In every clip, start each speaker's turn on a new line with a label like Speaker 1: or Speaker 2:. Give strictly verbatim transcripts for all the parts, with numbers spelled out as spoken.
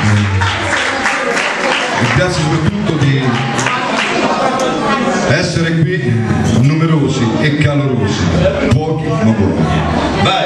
Speaker 1: e grazie soprattutto di essere qui numerosi e calorosi, pochi ma buoni. Vai!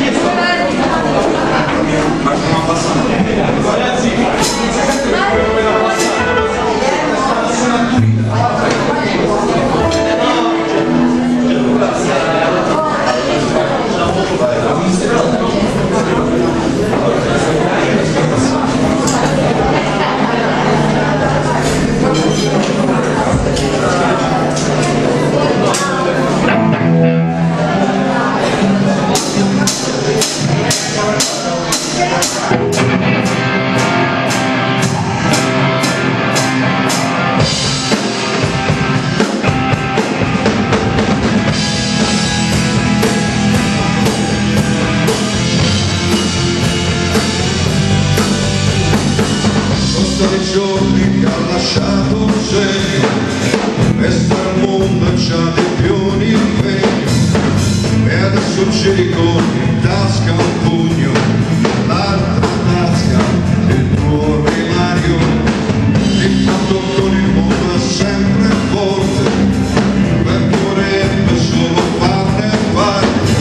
Speaker 1: I giorni che ha lasciato un segno, resta al mondo e c'ha dei pioni impegno, e adesso c'è con in tasca un pugno, l'altra tasca il tuo rimario, il fatto con il mondo è sempre forte, perché vorrebbe solo farne parte,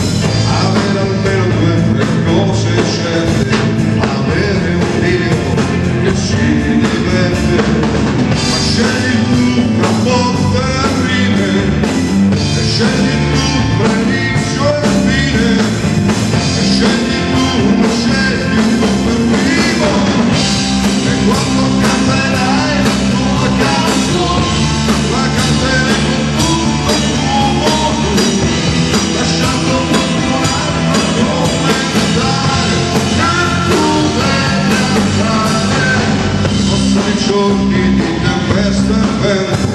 Speaker 1: avere almeno due o tre cose certe, avere un Dio che si diverte, ma scegli tu tra botte e rime, e scegli tu tra inizio e fine, e scegli tu, ma scegli tu per primo, e quando canterai la tua canzone, la canterai con tutto il tuo mondo, lasciando qualcun altro commentare, che tu devi alzare. Passano i giorni di tempesta e vento,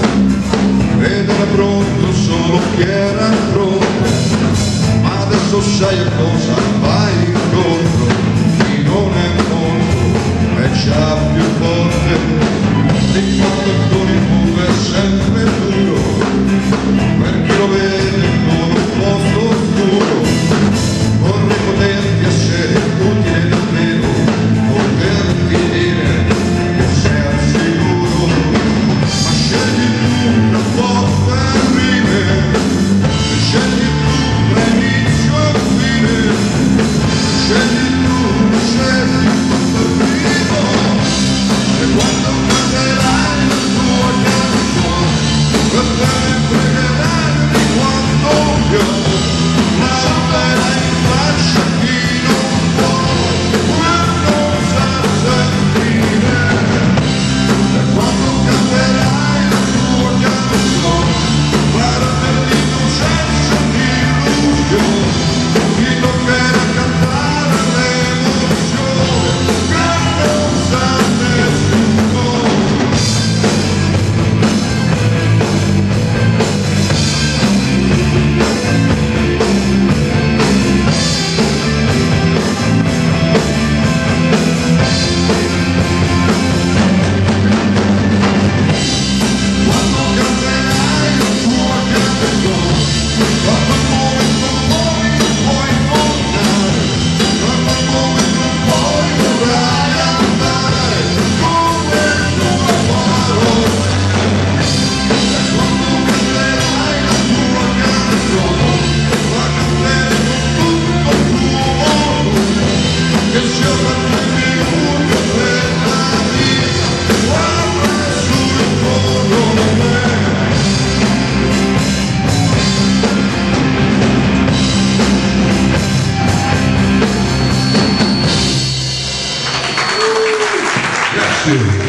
Speaker 1: ed era pronto solo chi era pronto, ma adesso sai a cosa vai incontro, chi non è molto è già più forte, di quanto con il mondo è sempre duro, per chi lo vede come un posto oscuro, vorrei poterti essere utile davvero, poterti dire che sei al sicuro, ma scegli tu tra forte e rime, e scegli tu tra inizio e fine, scegli tu, scegli tu per primo, e quando canterai la tua canzone, per te ne fregherai di quanto io, la metterai in faccia chi non vuole, ma non sa sentire. E quando canterai la tua canzone, guardati non senza illusione, ti toccherà cantare l'emozione che non sa nessuno. Quando canterai la tua canzone, guarda come non puoi, non puoi montare, guarda come non puoi, dovrai andare come tua parole. E quando canterai la tua canzone, la canterai con tutto il tuo mondo, che sia per te minuto per la vita, guarda sul tuo nome. Grazie.